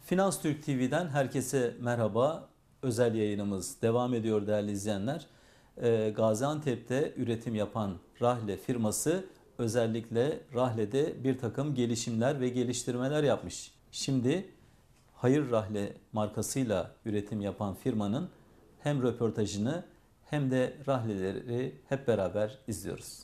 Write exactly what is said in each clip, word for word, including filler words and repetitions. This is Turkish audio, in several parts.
Finans Türk T V'den herkese merhaba. Özel yayınımız devam ediyor değerli izleyenler. Ee, Gaziantep'te üretim yapan Rahle firması özellikle Rahle'de bir takım gelişimler ve geliştirmeler yapmış. Şimdi Hayır Rahle markasıyla üretim yapan firmanın hem röportajını hem de Rahleleri hep beraber izliyoruz.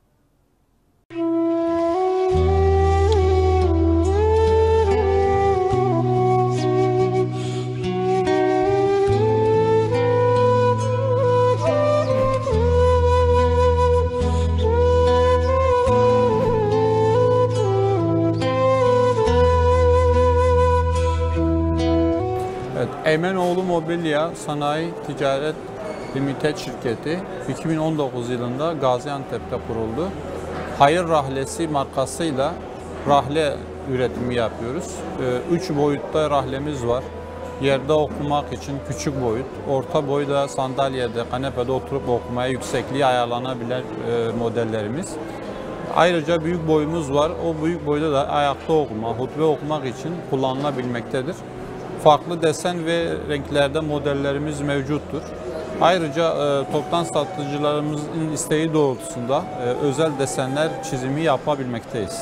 Evet, Eymenoğlu Mobilya Sanayi Ticaret Limited şirketi iki bin on dokuz yılında Gaziantep'te kuruldu. Hayır Rahlesi markasıyla rahle üretimi yapıyoruz. Üç boyutta rahlemiz var. Yerde okumak için küçük boyut, orta boyda sandalyede, kanepede oturup okumaya yüksekliği ayarlanabilen modellerimiz. Ayrıca büyük boyumuz var. O büyük boyda da ayakta okuma, hutbe okumak için kullanılabilmektedir. Farklı desen ve renklerde modellerimiz mevcuttur. Ayrıca e, toptan satıcılarımızın isteği doğrultusunda e, özel desenler çizimi yapabilmekteyiz.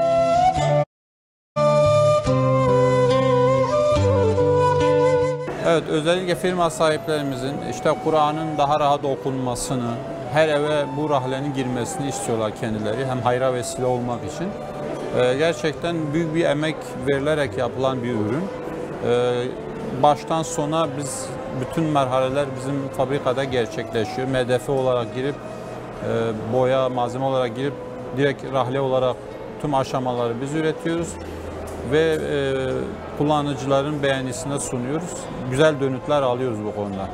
Evet, özellikle firma sahiplerimizin işte Kur'an'ın daha rahat okunmasını, her eve bu rahlenin girmesini istiyorlar kendileri. Hem hayra vesile olmak için. E, gerçekten büyük bir emek verilerek yapılan bir ürün. Baştan sona biz bütün merhaleler bizim fabrikada gerçekleşiyor. M D F olarak girip boya malzeme olarak girip direkt rahle olarak tüm aşamaları biz üretiyoruz ve kullanıcıların beğenisine sunuyoruz. Güzel dönütler alıyoruz bu konuda.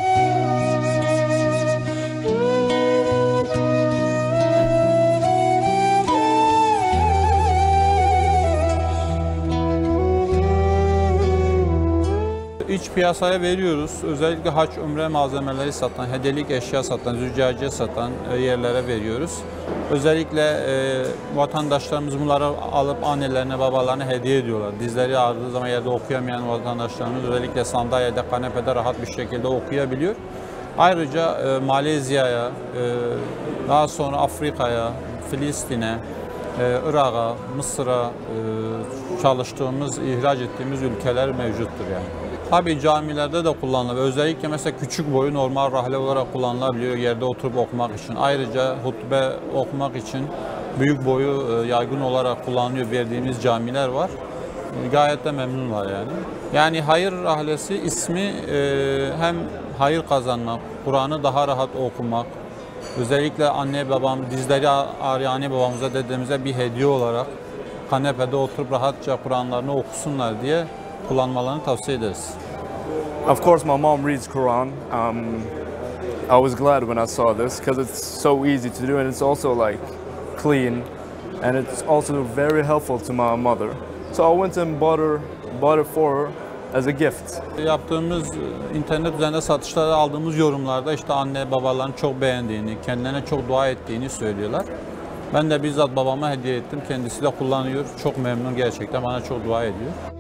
İç piyasaya veriyoruz. Özellikle hac, umre malzemeleri satan, hediyelik eşya satan, züccaciye satan yerlere veriyoruz. Özellikle e, vatandaşlarımız bunları alıp annelerine, babalarına hediye ediyorlar. Dizleri ağrıdığı zaman yerde okuyamayan vatandaşlarımız özellikle sandalyede, kanepede rahat bir şekilde okuyabiliyor. Ayrıca e, Malezya'ya, e, daha sonra Afrika'ya, Filistin'e, e, Irak'a, Mısır'a e, çalıştığımız, ihraç ettiğimiz ülkeler mevcuttur yani. Tabii camilerde de kullanılıyor. Özellikle mesela küçük boyu normal rahle olarak kullanılabiliyor yerde oturup okumak için. Ayrıca hutbe okumak için büyük boyu yaygın olarak kullanılıyor verdiğimiz camiler var. Gayet de memnunlar yani. Yani hayır rahlesi ismi hem hayır kazanmak, Kur'an'ı daha rahat okumak, özellikle anne babam, dizleri ağrıyan anne babamıza, dedemize bir hediye olarak kanepede oturup rahatça Kur'anlarını okusunlar diye kullanmalarını tavsiye ederiz. Of course, my mom reads Quran. Um, I was glad when I saw this because it's so easy to do and it's also like clean and it's also very helpful to my mother. So I went and bought her, bought it for her as a gift. Yaptığımız internet üzerinde satışlarda aldığımız yorumlarda işte anne babaların çok beğendiğini, kendilerine çok dua ettiğini söylüyorlar. Ben de bizzat babama hediye ettim. Kendisi de kullanıyor. Çok memnun gerçekten. Bana çok dua ediyor.